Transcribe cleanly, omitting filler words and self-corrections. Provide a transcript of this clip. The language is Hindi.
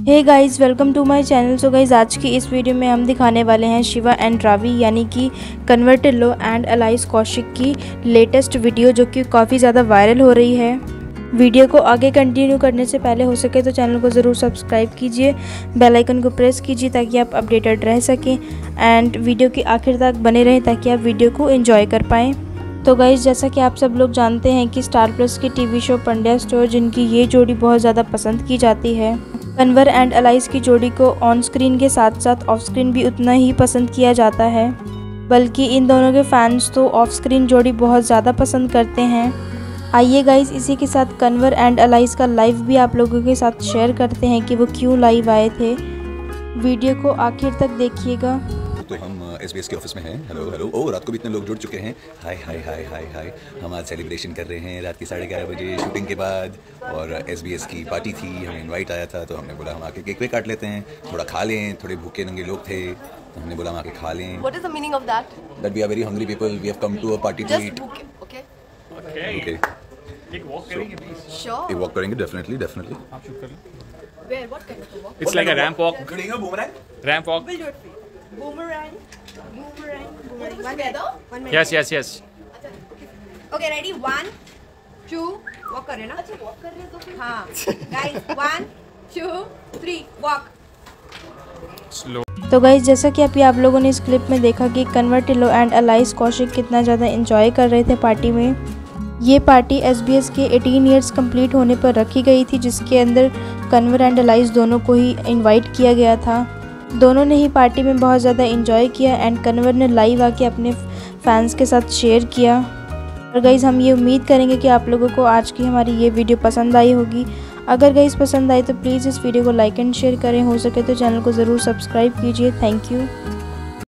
Hey guys, welcome to my channel. So guys, आज की इस वीडियो में हम दिखाने वाले हैं शिवा एंड रावी यानी कि कन्वर्टिलो एंड अलाइस कौशिक की लेटेस्ट वीडियो, जो कि काफ़ी ज़्यादा वायरल हो रही है। वीडियो को आगे कंटिन्यू करने से पहले हो सके तो चैनल को ज़रूर सब्सक्राइब कीजिए, बेल आइकन को प्रेस कीजिए ताकि आप अपडेटेड रह सकें एंड वीडियो की आखिर तक बने रहें ताकि आप वीडियो को एंजॉय कर पाएँ। तो गाइस, जैसा कि आप सब लोग जानते हैं कि स्टार प्लस की टीवी शो पंड्या स्टोर, जिनकी ये जोड़ी बहुत ज़्यादा पसंद की जाती है, कन्वर एंड अलाइस की जोड़ी को ऑन स्क्रीन के साथ साथ ऑफ स्क्रीन भी उतना ही पसंद किया जाता है। बल्कि इन दोनों के फैंस तो ऑफ स्क्रीन जोड़ी बहुत ज़्यादा पसंद करते हैं। आइए गाइस, इसी के साथ कन्वर एंड अलाइस का लाइव भी आप लोगों के साथ शेयर करते हैं कि वो क्यों लाइव आए थे। वीडियो को आखिर तक देखिएगा। तो हम SBS के ऑफिस में हैं। Hello hello. ओ, रात को भी इतने लोग जुड़ चुके हैं। हाय हाय हाय हाय हाय। हम आज सेलिब्रेशन कर रहे हैं रात के 11:30 बजे शूटिंग के बाद, और SBS की पार्टी थी, हमें इनवाइट आया था, तो हमने बोला हम आके केक वेक काट लेते हैं, थोड़ा खा लें। थोड़े भूखे नंगे लोग थे तो हमने बोला हम आके खा लें। What is the meaning of that? That we are very hungry people. We have come to a party to Just eat. book it, okay? Okay. एक वॉक करेंगे प्लीज। Sure. एक वॉक करेंगे, डेफिनेटली डेफिनेटली। आप शूट कर लो। Where? What kind of a walk? It's like a ramp walk. Ramp walk. We'll do it for you. Boomerang. Together? Yes yes yes. Okay ready 1 2 walk कर रहे हैं ना। अच्छा walk कर रहे हैं तो फिर हाँ गाइस 1 2 3 वॉक। स्लो। तो गाइस, जैसा कि अभी आप लोगों ने इस क्लिप में देखा कि कन्वर्टिलो एंड अलाइस कौशिक कितना ज़्यादा एंजॉय कर रहे थे पार्टी में। ये पार्टी SBS के 18 ईयर्स कंप्लीट होने पर रखी गई थी, जिसके अंदर कन्वर एंड अलाइस दोनों को ही इनवाइट किया गया था। दोनों ने ही पार्टी में बहुत ज़्यादा एंजॉय किया एंड कन्वर ने लाइव आके अपने फैंस के साथ शेयर किया। और गाइस, हम ये उम्मीद करेंगे कि आप लोगों को आज की हमारी ये वीडियो पसंद आई होगी। अगर गाइस पसंद आई तो प्लीज़ इस वीडियो को लाइक एंड शेयर करें। हो सके तो चैनल को ज़रूर सब्सक्राइब कीजिए। Thank you.